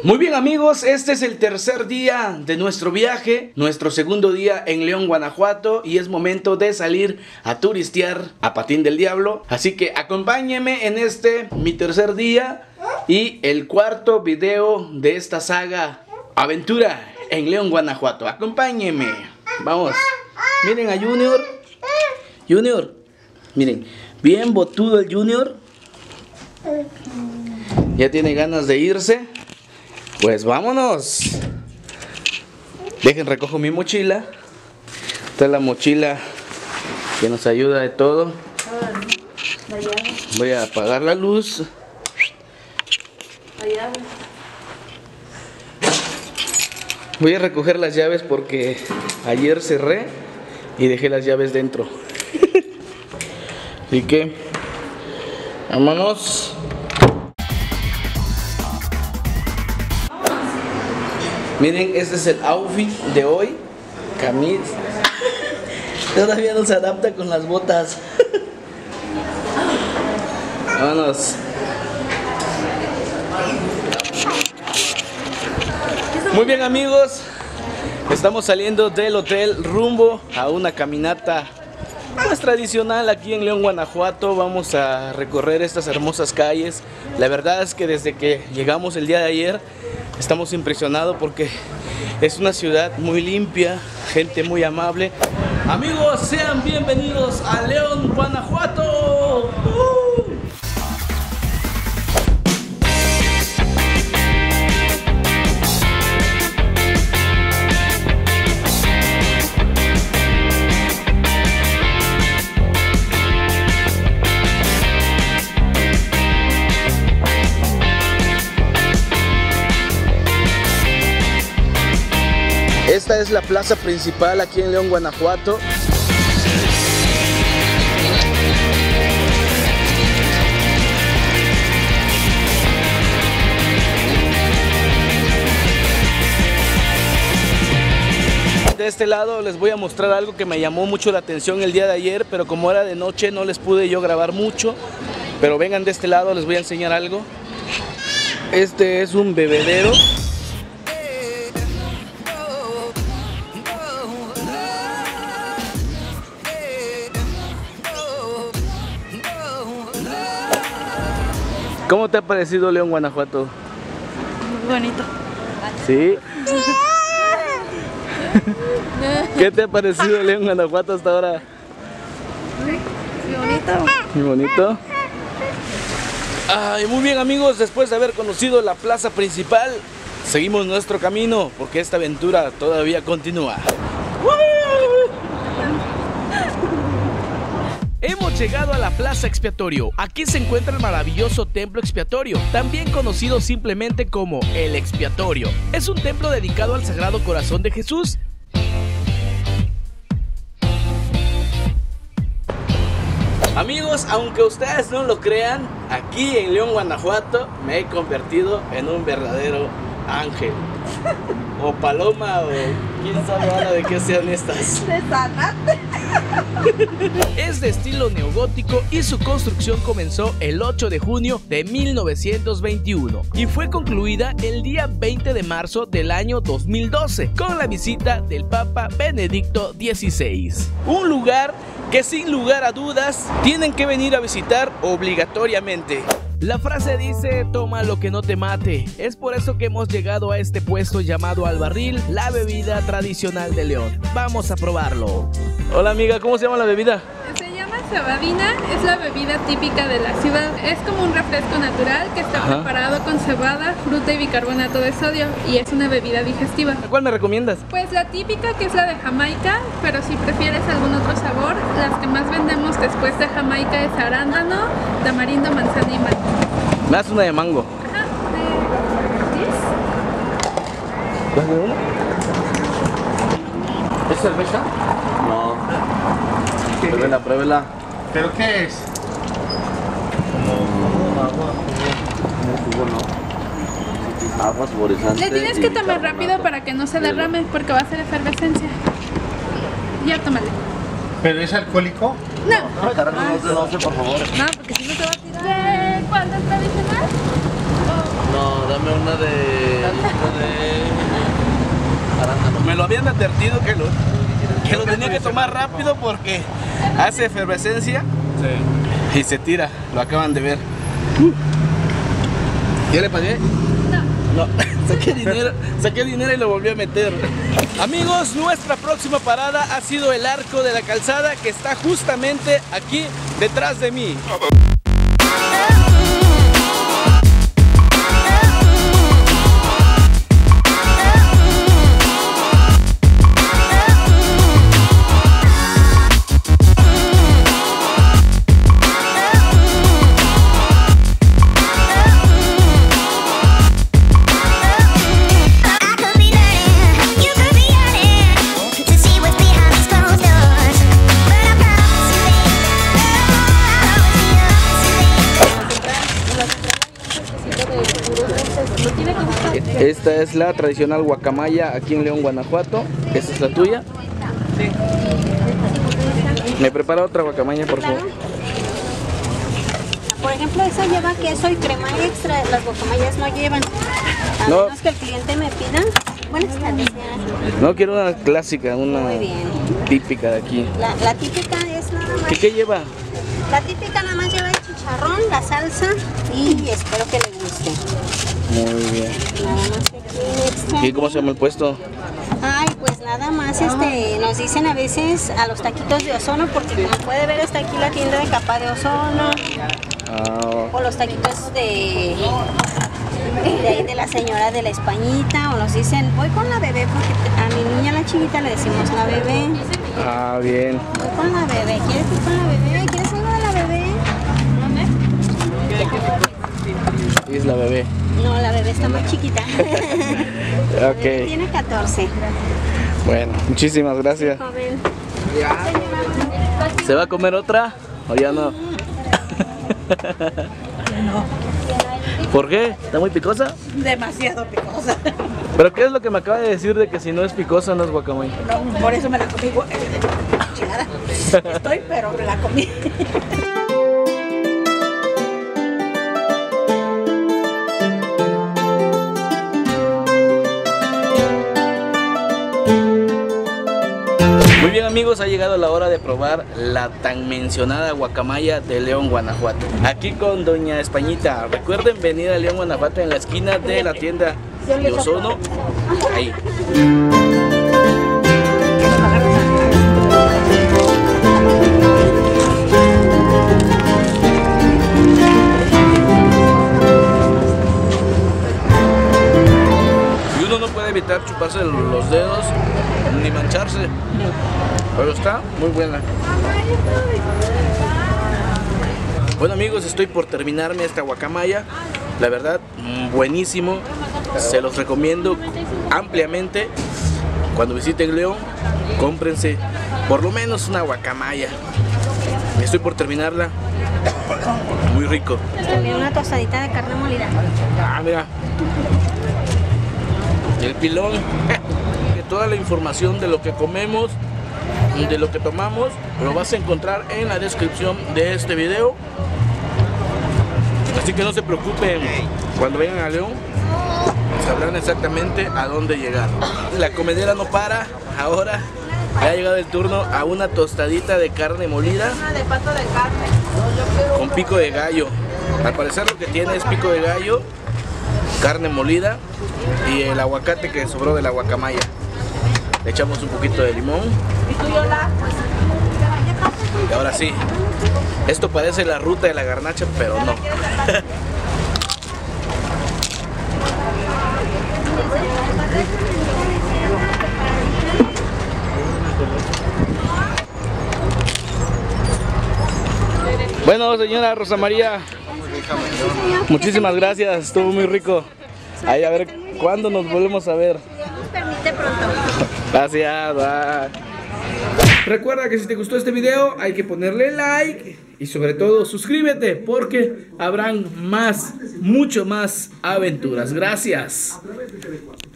Muy bien amigos, este es el tercer día de nuestro viaje, nuestro segundo día en León, Guanajuato, y es momento de salir a turistear a Patín del Diablo. Así que acompáñenme en mi tercer día y el cuarto video de esta saga Aventura en León, Guanajuato. Acompáñenme, vamos. Miren a Junior, miren, bien botudo el Junior. Ya tiene ganas de irse. Pues vámonos. Dejen, recojo mi mochila. Esta es la mochila que nos ayuda de todo. Voy a apagar la luz. Voy a recoger las llaves porque ayer cerré y dejé las llaves dentro. Así que vámonos. Miren, este es el outfit de hoy. Camisa. Todavía no se adapta con las botas. Vámonos. Muy bien amigos, estamos saliendo del hotel rumbo a una caminata más tradicional aquí en León, Guanajuato. Vamos a recorrer estas hermosas calles. La verdad es que desde que llegamos el día de ayer estamos impresionados porque es una ciudad muy limpia, gente muy amable. Amigos, sean bienvenidos a León, Guanajuato. Esta es la plaza principal aquí en León, Guanajuato. De este lado les voy a mostrar algo que me llamó mucho la atención el día de ayer, pero como era de noche no les pude yo grabar mucho. Pero vengan de este lado, les voy a enseñar algo. Este es un bebedero. ¿Cómo te ha parecido León, Guanajuato? Muy bonito. ¿Sí? ¿Qué te ha parecido León, Guanajuato hasta ahora? Muy bonito. Muy bonito. Ay, muy bien amigos, después de haber conocido la plaza principal, seguimos nuestro camino porque esta aventura todavía continúa. Hemos llegado a la Plaza Expiatorio. Aquí se encuentra el maravilloso Templo Expiatorio, también conocido simplemente como el Expiatorio. Es un templo dedicado al Sagrado Corazón de Jesús. Amigos, aunque ustedes no lo crean, aquí en León, Guanajuato me he convertido en un verdadero ángel. O paloma, o quién sabe ahora de qué sean estas. De sanate. Es de estilo neogótico y su construcción comenzó el 8 de junio de 1921 y fue concluida el día 20 de marzo del año 2012 con la visita del Papa Benedicto XVI. Un lugar que sin lugar a dudas tienen que venir a visitar obligatoriamente. La frase dice, toma lo que no te mate. Es por eso que hemos llegado a este puesto llamado Al Barril, la bebida tradicional de León. Vamos a probarlo. Hola amiga, ¿cómo se llama la bebida? Se llama cebadina, es la bebida típica de la ciudad. Es como un refresco natural que está preparado con cebada, fruta y bicarbonato de sodio y es una bebida digestiva. ¿Cuál me recomiendas? Pues la típica, que es la de Jamaica, pero si prefieres algún otro sabor, las que más vendemos después de Jamaica es arándano, tamarindo, manzana y mango. Me das una de mango. Ajá, ¿Dame una? ¿Es cerveza? No. Pruébela, pruébela. ¿Pero qué es? Como agua, como jugo, ¿no? Agua saborizante. Le tienes que tomar rápido para que no se derrame porque va a ser efervescencia. Ya, tómale. ¿Pero es alcohólico? No. No sé, por favor. No, porque si no se va a tirar. ¿Cuál es tradicional? No, dame una de lo habían advertido que lo tenía que tomar rápido porque hace efervescencia y se tira. Lo acaban de ver. ¿Ya le pagué? No, saqué dinero y lo volví a meter. Amigos, nuestra próxima parada ha sido el Arco de la Calzada, que está justamente aquí detrás de mí. Esta es la tradicional guacamaya aquí en León, Guanajuato. Esta es la tuya. Sí. Me prepara otra guacamaya, por favor. Por ejemplo, esa lleva queso y crema extra. Las guacamayas no llevan. A menos que el cliente me pida. Buenas tardes, señora. No, quiero una clásica, una típica de aquí. La típica es nada más. ¿Y qué lleva? La típica nada más lleva el chicharrón, la salsa y espero que le guste. Muy bien. Nada más que aquí extra. ¿Y cómo se llama el puesto? Ay, pues nada más nos dicen a veces a los taquitos de ozono, porque como puede ver está aquí la tienda de capa de ozono. O los taquitos de ahí de la señora de la Españita, o nos dicen voy con la bebé, porque a mi niña la chiquita le decimos la bebé. Ah, bien. Voy con la bebé, ¿quieres ir con la bebé? ¿Quieres algo de la bebé? ¿Y es la bebé? No, la bebé está más chiquita. Ok. Tiene 14. Bueno, muchísimas gracias. Joven. ¿Se va a comer otra o ya no? No, ¿Por qué? ¿Está muy picosa? demasiado picosa. ¿Pero qué es lo que me acaba de decir de que si no es picosa no es guacamaya? No, por eso me la comí. Chingada. Estoy, pero me la comí. Muy bien, amigos, ha llegado la hora de probar la tan mencionada guacamaya de León, Guanajuato. Aquí con doña Españita. Recuerden venir a León, Guanajuato, en la esquina de la tienda de Ozono. Ahí. Y uno no puede evitar chuparse los dedos ni mancharse, pero está muy buena. Bueno, amigos, estoy por terminarme esta guacamaya. La verdad, buenísimo. Se los recomiendo ampliamente. Cuando visiten León, cómprense por lo menos una guacamaya. Estoy por terminarla. Muy rico. También una tostadita de carne molida. Ah, mira. El pilón. Toda la información de lo que comemos, de lo que tomamos, lo vas a encontrar en la descripción de este video. Así que no se preocupen, cuando vengan a León sabrán exactamente a dónde llegar. La comedera no para. Ahora ha llegado el turno a una tostadita de carne molida De pato de carne. con pico de gallo. Al parecer lo que tiene es pico de gallo, carne molida y el aguacate que sobró de la guacamaya. Le echamos un poquito de limón. Y ahora sí, esto parece la ruta de la garnacha, pero no. Bueno, señora Rosa María, muchísimas gracias, estuvo muy rico. Ahí a ver cuándo nos volvemos a ver. Nos permite pronto. Gracias, bye. Recuerda que si te gustó este video hay que ponerle like y sobre todo suscríbete porque habrán más, mucho más aventuras. Gracias.